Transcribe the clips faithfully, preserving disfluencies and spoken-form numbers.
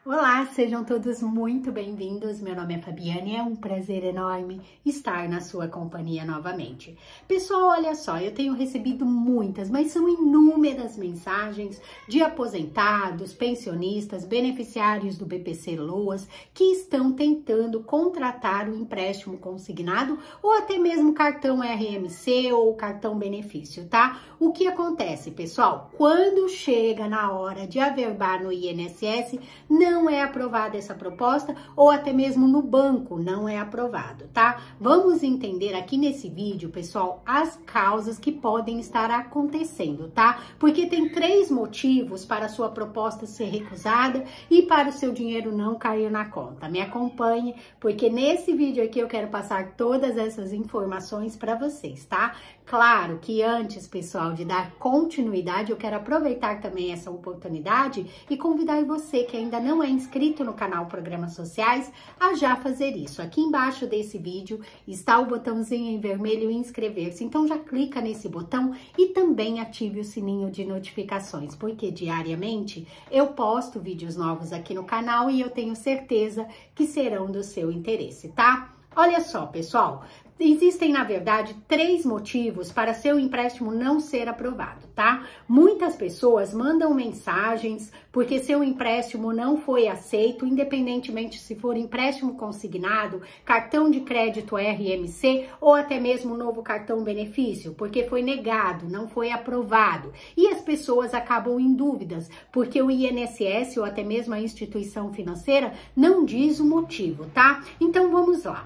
Olá, sejam todos muito bem-vindos. Meu nome é Fabiane e é um prazer enorme estar na sua companhia novamente. Pessoal, olha só, eu tenho recebido muitas, mas são inúmeras mensagens de aposentados, pensionistas, beneficiários do B P C Loas que estão tentando contratar o empréstimo consignado ou até mesmo cartão R M C ou cartão benefício, tá? O que acontece, pessoal? Quando chega na hora de averbar no I N S S, não não é aprovada essa proposta ou até mesmo no banco não é aprovado, tá? Vamos entender aqui nesse vídeo, pessoal, as causas que podem estar acontecendo, tá? Porque tem três motivos para a sua proposta ser recusada e para o seu dinheiro não cair na conta. Me acompanhe, porque nesse vídeo aqui eu quero passar todas essas informações para vocês, tá? Claro que antes, pessoal, de dar continuidade, eu quero aproveitar também essa oportunidade e convidar você que ainda não é inscrito no canal Programas Sociais a já fazer isso. Aqui embaixo desse vídeo está o botãozinho em vermelho inscrever-se, então já clica nesse botão e também ative o sininho de notificações, porque diariamente eu posto vídeos novos aqui no canal e eu tenho certeza que serão do seu interesse, tá? Olha só, pessoal, existem, na verdade, três motivos para seu empréstimo não ser aprovado, tá? Muitas pessoas mandam mensagens porque seu empréstimo não foi aceito, independentemente se for empréstimo consignado, cartão de crédito R M C ou até mesmo novo cartão benefício, porque foi negado, não foi aprovado. E as pessoas acabam em dúvidas, porque o I N S S ou até mesmo a instituição financeira não diz o motivo, tá? Então vamos lá.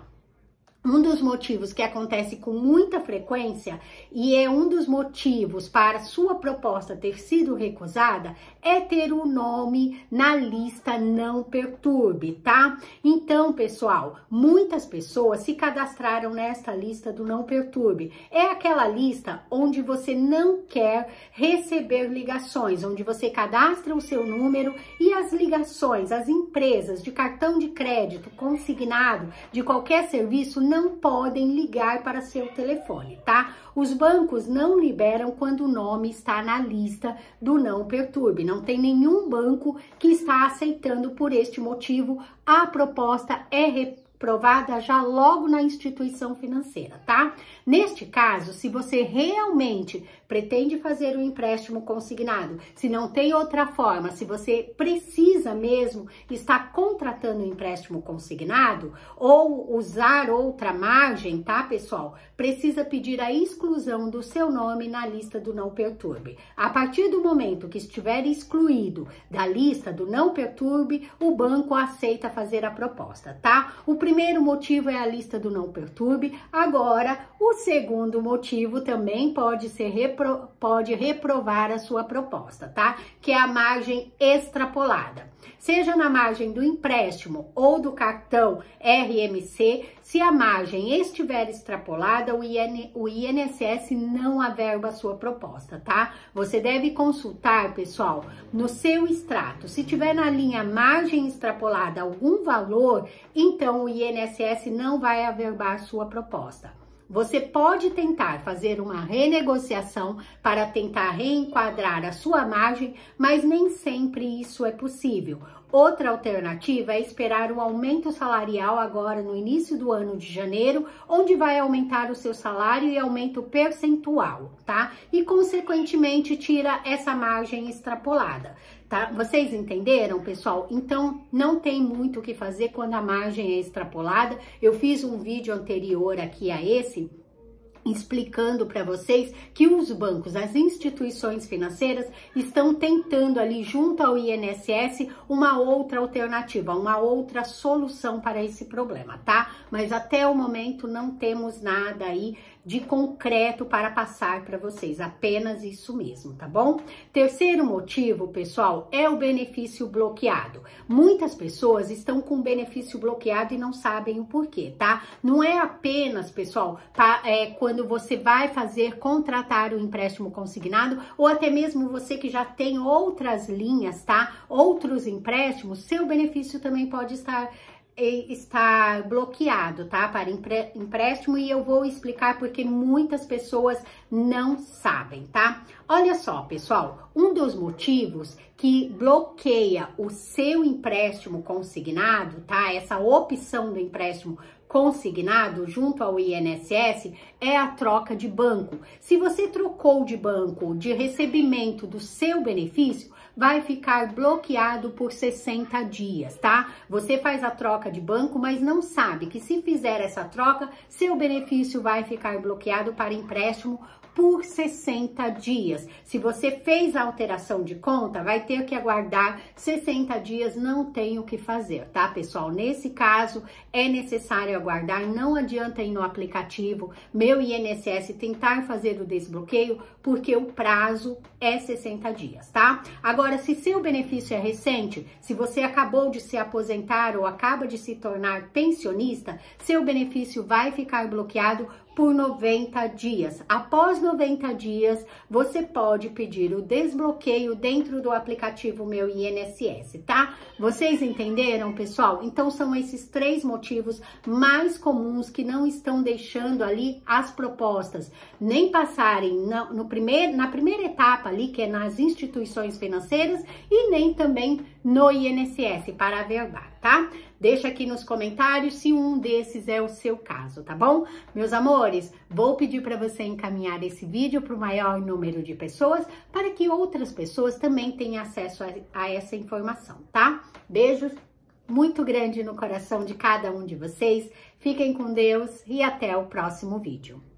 Um dos motivos que acontece com muita frequência e é um dos motivos para sua proposta ter sido recusada é ter o nome na lista Não Perturbe, tá? Então, pessoal, muitas pessoas se cadastraram nesta lista do Não Perturbe. É aquela lista onde você não quer receber ligações, onde você cadastra o seu número e as ligações, as empresas de cartão de crédito consignado de qualquer serviço não não podem ligar para seu telefone, tá? Os bancos não liberam quando o nome está na lista do Não Perturbe. Não tem nenhum banco que está aceitando por este motivo. A proposta é reprovada já logo na instituição financeira, tá? Neste caso, se você realmente pretende fazer o empréstimo consignado, se não tem outra forma, se você precisa mesmo estar contratando um empréstimo consignado ou usar outra margem, tá, pessoal? Precisa pedir a exclusão do seu nome na lista do Não Perturbe. A partir do momento que estiver excluído da lista do Não Perturbe, o banco aceita fazer a proposta, tá? O primeiro motivo é a lista do Não Perturbe. Agora, o segundo motivo também pode ser repro, pode reprovar a sua proposta, tá? Que é a margem extrapolada. Seja na margem do empréstimo ou do cartão R M C, se a margem estiver extrapolada, o, IN, o I N S S não averba a sua proposta, tá? Você deve consultar, pessoal, no seu extrato. Se tiver na linha margem extrapolada algum valor, então o I N S S não vai averbar a sua proposta. Você pode tentar fazer uma renegociação para tentar reenquadrar a sua margem, mas nem sempre isso é possível. Outra alternativa é esperar o aumento salarial agora no início do ano de janeiro, onde vai aumentar o seu salário e aumento percentual, tá? E, consequentemente, tira essa margem extrapolada. Tá? Vocês entenderam, pessoal? Então, não tem muito o que fazer quando a margem é extrapolada. Eu fiz um vídeo anterior aqui a esse, explicando para vocês que os bancos, as instituições financeiras estão tentando ali junto ao I N S S uma outra alternativa, uma outra solução para esse problema, tá? Mas até o momento não temos nada aí de concreto para passar para vocês, apenas isso mesmo, tá bom? Terceiro motivo, pessoal, é o benefício bloqueado. Muitas pessoas estão com o benefício bloqueado e não sabem o porquê, tá? Não é apenas, pessoal, tá, é, quando você vai fazer, contratar o empréstimo consignado, ou até mesmo você que já tem outras linhas, tá? Outros empréstimos, seu benefício também pode estar estar bloqueado, tá? Para empréstimo, e eu vou explicar porque muitas pessoas não sabem, tá? Olha só, pessoal, um dos motivos que bloqueia o seu empréstimo consignado, tá? Essa opção do empréstimo consignado junto ao I N S S é a troca de banco. Se você trocou de banco de recebimento do seu benefício, vai ficar bloqueado por sessenta dias, tá? Você faz a troca de banco, mas não sabe que se fizer essa troca, seu benefício vai ficar bloqueado para empréstimo por sessenta dias. Se você fez a alteração de conta, vai ter que aguardar sessenta dias, não tem o que fazer, tá, pessoal? Nesse caso, é necessário aguardar, não adianta ir no aplicativo Meu I N S S tentar fazer o desbloqueio, porque o prazo é sessenta dias, tá? Agora, se seu benefício é recente, se você acabou de se aposentar ou acaba de se tornar pensionista, seu benefício vai ficar bloqueado por noventa dias. Após noventa dias, você pode pedir o desbloqueio dentro do aplicativo Meu I N S S, tá? Vocês entenderam, pessoal? Então, são esses três motivos mais comuns que não estão deixando ali as propostas nem passarem no, no primeiro, na primeira etapa ali, que é nas instituições financeiras, e nem também no I N S S para averbar, tá? Deixa aqui nos comentários se um desses é o seu caso, tá bom? Meus amores, vou pedir para você encaminhar esse vídeo para o maior número de pessoas, para que outras pessoas também tenham acesso a, a essa informação, tá? Beijos muito grande no coração de cada um de vocês. Fiquem com Deus e até o próximo vídeo.